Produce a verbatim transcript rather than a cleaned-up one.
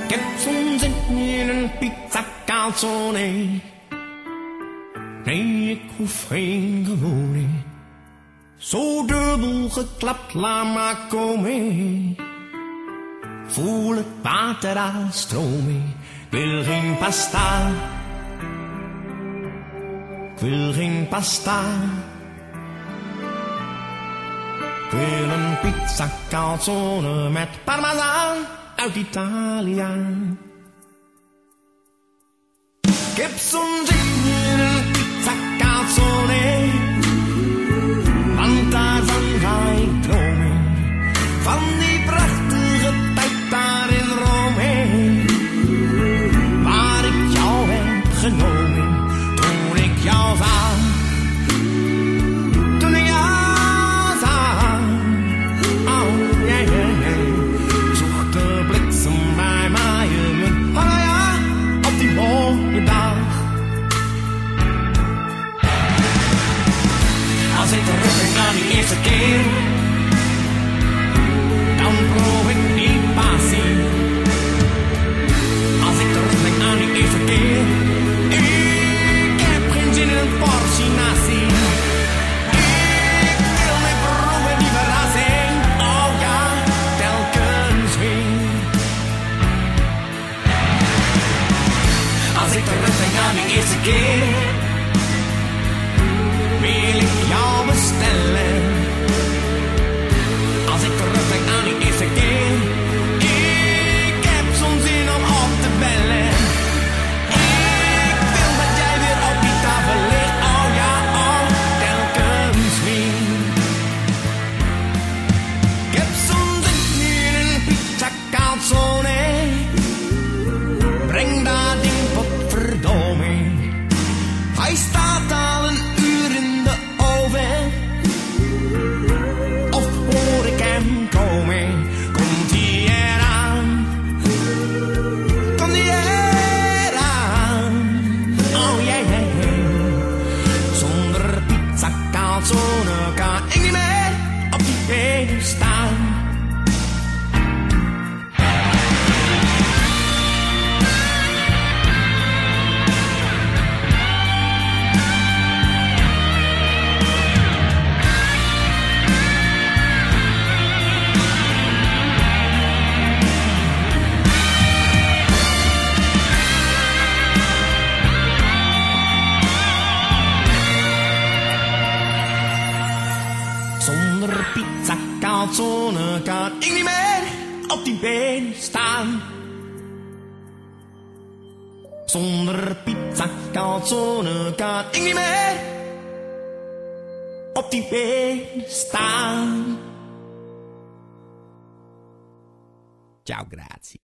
Ik heb zo'n zin in een pizza calzone. Nee, ik hoef geen gewone. Zo dubbel geklapt, laat maar komen. Voel het water aan stromen. Ik wil geen pasta. Ik wil geen pasta. Ik wil een pizza calzone met parmezaan uit Italië. Ik heb zo'n zin in een pizza calzone, want daarvan ga ik dromen. Van die prachtige tijd daar in Rome, waar ik jou heb genomen toen ik jou zag. Toen ik jou zag. Oh yeah, yeah, yeah. Zocht de bliksem bij mij in. Oh nou ja, op die mooie dag. Als ik terugdenk aan die eerste keer, dan proef ik die passie. Als ik terugdenk aan die eerste keer, ik heb geen zin in een portie nasi. Ik wil niet proeven die verrassing, oh ja, telkens weer. Als ik terugdenk aan die eerste keer, wil ik jou bestellen. Als ik terugdenk aan die eerste keer, ik heb zo'n zin om op te bellen. Ik wil dat jij weer op die tafel ligt, oh ja, oh, telkens weer. Ik heb zo'n zin in een pizza calzone. Breng dat ding potverdomme. Hij staat al een uur in de oven. Of hoor ik hem komen? Komt hij eraan? Komt hij eraan? Oh yeah, yeah, yeah. Zonder pizza calzone kan ik niet meer op die benen staan. Zonder pizza calzone kan ik niet meer op die benen staan. Zonder pizza calzone kan ik niet meer op die benen staan. Ciao, grazie.